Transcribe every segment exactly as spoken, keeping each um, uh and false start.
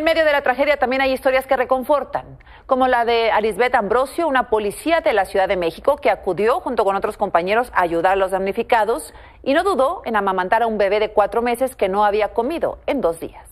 En medio de la tragedia también hay historias que reconfortan, como la de Arisbeth Ambrosio, una policía de la Ciudad de México que acudió junto con otros compañeros a ayudar a los damnificados y no dudó en amamantar a un bebé de cuatro meses que no había comido en dos días.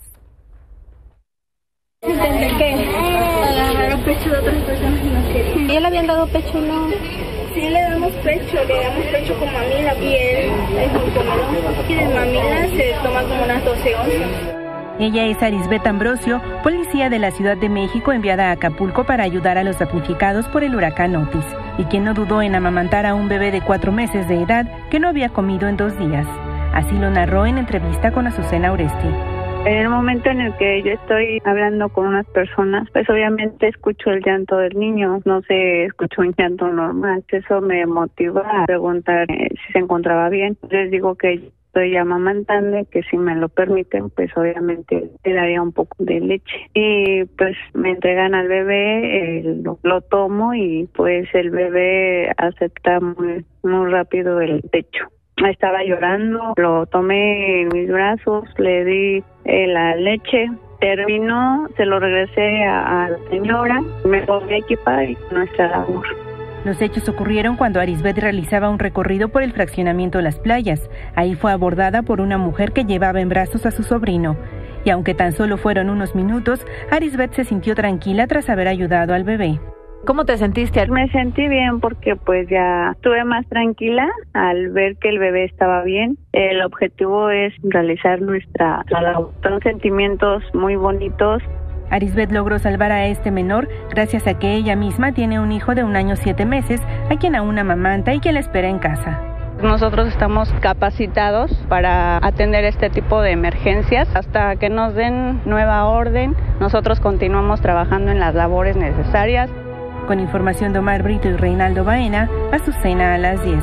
Intenté que agarrar pecho de otras personas y no quería. ¿Ya le habían dado pecho o no? Sí, le damos pecho, le damos pecho con mamila y él es un comedor. Y de mamila se toma como unas doce onzas. Ella es Arisbeth Ambrosio, policía de la Ciudad de México enviada a Acapulco para ayudar a los damnificados por el huracán Otis, y quien no dudó en amamantar a un bebé de cuatro meses de edad que no había comido en dos días. Así lo narró en entrevista con Azucena Oresti. En el momento en el que yo estoy hablando con unas personas, pues obviamente escucho el llanto del niño, no se escuchó un llanto normal. Eso me motiva a preguntar eh, si se encontraba bien. Les digo que estoy amamantando y que si me lo permiten, pues obviamente le daría un poco de leche. Y pues me entregan al bebé, eh, lo, lo tomo y pues el bebé acepta muy, muy rápido el pecho. Estaba llorando, lo tomé en mis brazos, le di eh, la leche, terminó, se lo regresé a, a la señora, me volví a equipar y nuestra labor. Los hechos ocurrieron cuando Arisbeth realizaba un recorrido por el fraccionamiento Las Playas. Ahí fue abordada por una mujer que llevaba en brazos a su sobrino. Y aunque tan solo fueron unos minutos, Arisbeth se sintió tranquila tras haber ayudado al bebé. ¿Cómo te sentiste? Me sentí bien porque pues ya estuve más tranquila al ver que el bebé estaba bien. El objetivo es realizar nuestra labor. Son sentimientos muy bonitos. Arisbeth logró salvar a este menor gracias a que ella misma tiene un hijo de un año siete meses, a quien aún amamanta y quien la espera en casa. Nosotros estamos capacitados para atender este tipo de emergencias. Hasta que nos den nueva orden, nosotros continuamos trabajando en las labores necesarias. Con información de Omar Brito y Reinaldo Baena, Azucena a las diez.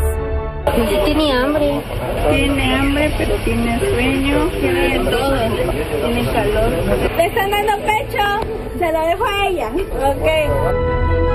Sí tiene hambre. Tiene hambre, pero tiene sueño, tiene todo, tiene calor. Le están dando pecho, se lo dejo a ella. Ok.